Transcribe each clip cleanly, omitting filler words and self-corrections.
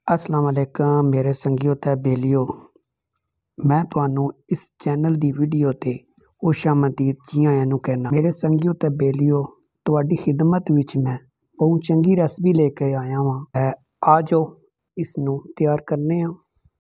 अस्सलाम वालेकुम मेरे संगियो ते बेलियो। मैं तुहानू इस चैनल दी वीडियो ते खुशामदीद जी आयां नू कहना। मेरे संगियो ते बेलियो तुहाडी खिदमत विच मैं बहुत चंगी रेसिपी लेके आया वां। आ जाओ इसनू तैयार करने आ।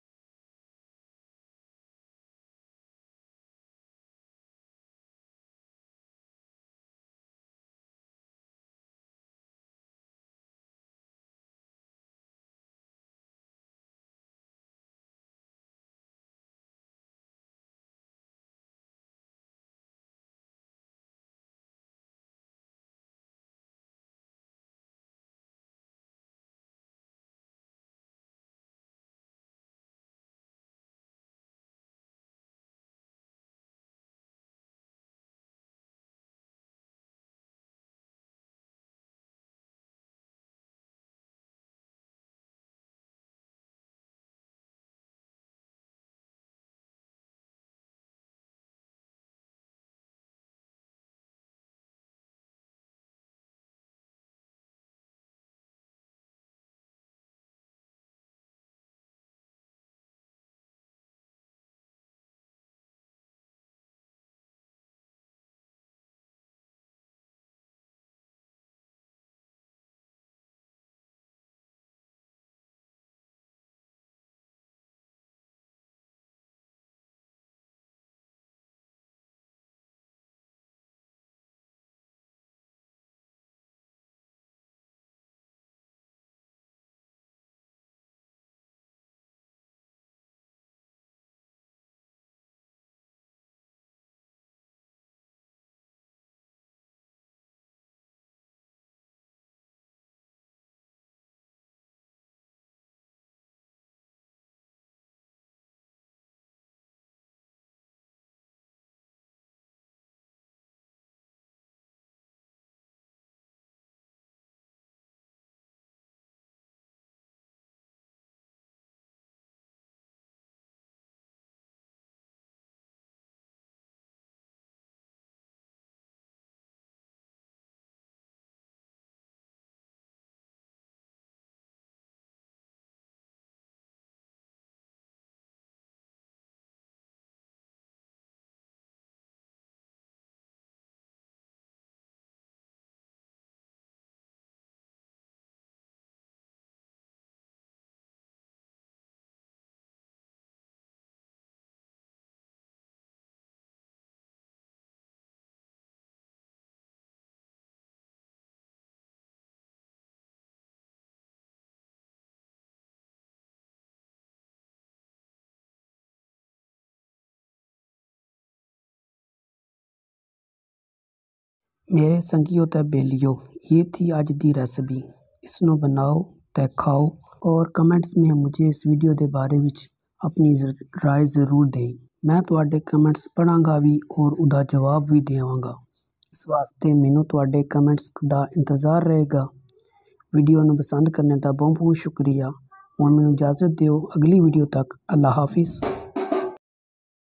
मेरे संगियो ते बेलियो ये थी आज दी रेसिपी। इसनू बनाओ ते खाओ और कमेंट्स में मुझे इस वीडियो के बारे विच अपनी राय ज़रूर दें। मैं तुहाडे कमेंट्स पढ़ांगा भी और उदा जवाब भी देवांगा। इस वास्ते मैनू तुहाडे कमेंट्स दा इंतज़ार रहेगा। वीडियो नू पसंद करने दा बहुत बहुत शुक्रिया। हुण मैनू इजाज़त दिओ अगली वीडियो तक। अल्लाह हाफिज़।